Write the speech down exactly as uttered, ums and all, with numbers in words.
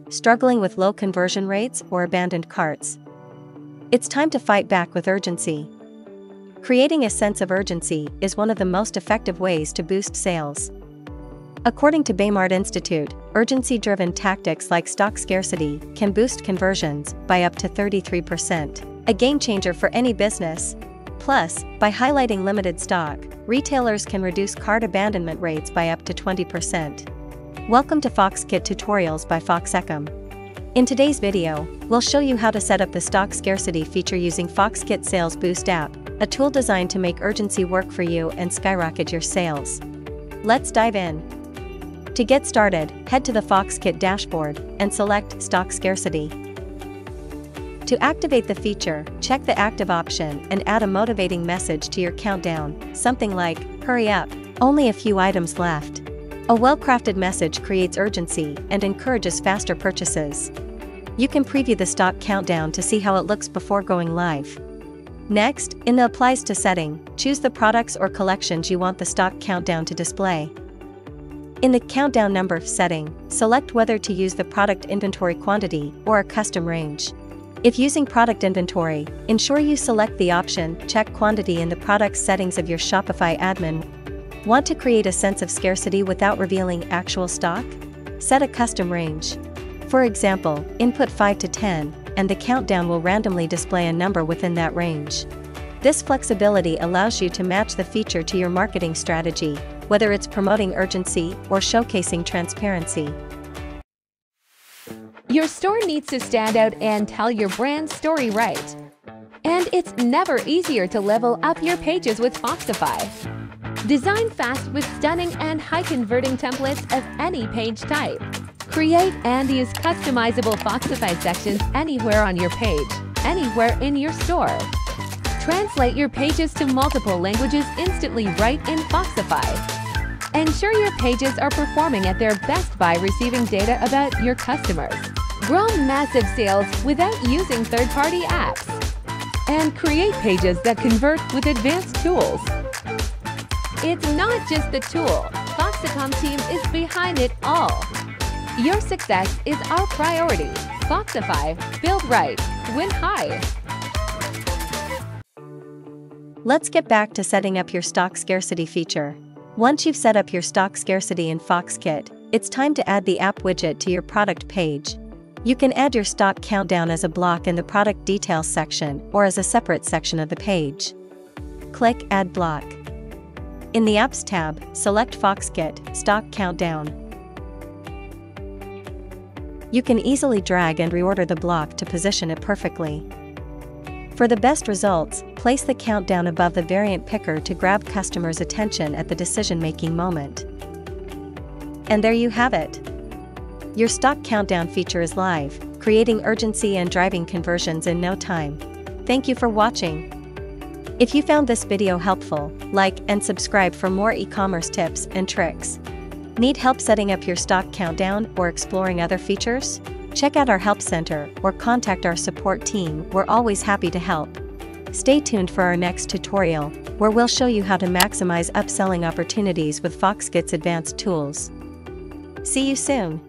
struggling with low conversion rates, or abandoned carts? It's time to fight back with urgency. Creating a sense of urgency is one of the most effective ways to boost sales. According to Baymard Institute, urgency-driven tactics like stock scarcity can boost conversions by up to thirty-three percent, a game-changer for any business. Plus, by highlighting limited stock, retailers can reduce cart abandonment rates by up to twenty percent. Welcome to FoxKit Tutorials by FoxEcom. In today's video, we'll show you how to set up the stock scarcity feature using FoxKit Sales Boost app, a tool designed to make urgency work for you and skyrocket your sales. Let's dive in. To get started, head to the FoxKit dashboard and select Stock Scarcity. To activate the feature, check the Active option and add a motivating message to your countdown, something like, "Hurry up, only a few items left." A well-crafted message creates urgency and encourages faster purchases. You can preview the stock countdown to see how it looks before going live. Next, in the Applies to setting, choose the products or collections you want the stock countdown to display. In the Countdown Number setting, select whether to use the product inventory quantity or a custom range. If using product inventory, ensure you select the option Check Quantity in the Products settings of your Shopify admin. Want to create a sense of scarcity without revealing actual stock? Set a custom range. For example, input five to ten, and the countdown will randomly display a number within that range. This flexibility allows you to match the feature to your marketing strategy, whether it's promoting urgency or showcasing transparency. Your store needs to stand out and tell your brand story right. And it's never easier to level up your pages with Foxify. Design fast with stunning and high-converting templates of any page type. Create and use customizable Foxify sections anywhere on your page, anywhere in your store. Translate your pages to multiple languages instantly right in Foxify. Ensure your pages are performing at their best by receiving data about your customers. Grow massive sales without using third-party apps. And create pages that convert with advanced tools. It's not just the tool, FoxEcom team is behind it all. Your success is our priority. Foxify, build right, win high. Let's get back to setting up your stock scarcity feature. Once you've set up your stock scarcity in FoxKit, it's time to add the app widget to your product page. You can add your stock countdown as a block in the product details section or as a separate section of the page. Click Add Block. In the Apps tab, select FoxKit Stock Countdown. You can easily drag and reorder the block to position it perfectly. For the best results, place the countdown above the variant picker to grab customers' attention at the decision-making moment. And there you have it. Your stock countdown feature is live, creating urgency and driving conversions in no time. Thank you for watching. If you found this video helpful, like and subscribe for more e-commerce tips and tricks. Need help setting up your stock countdown or exploring other features? Check out our Help Center or contact our support team. We're always happy to help. Stay tuned for our next tutorial, where we'll show you how to maximize upselling opportunities with FoxKit's advanced tools. See you soon.